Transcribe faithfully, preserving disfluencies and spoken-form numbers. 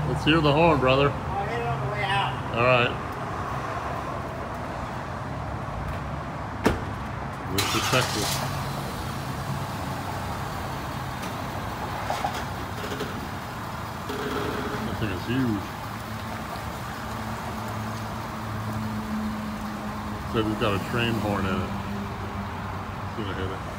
Let's hear the horn, brother. I'll hit it on the way out. All right. Mister Texas. That thing is huge. Said it's got a train horn in it. It's gonna hit it.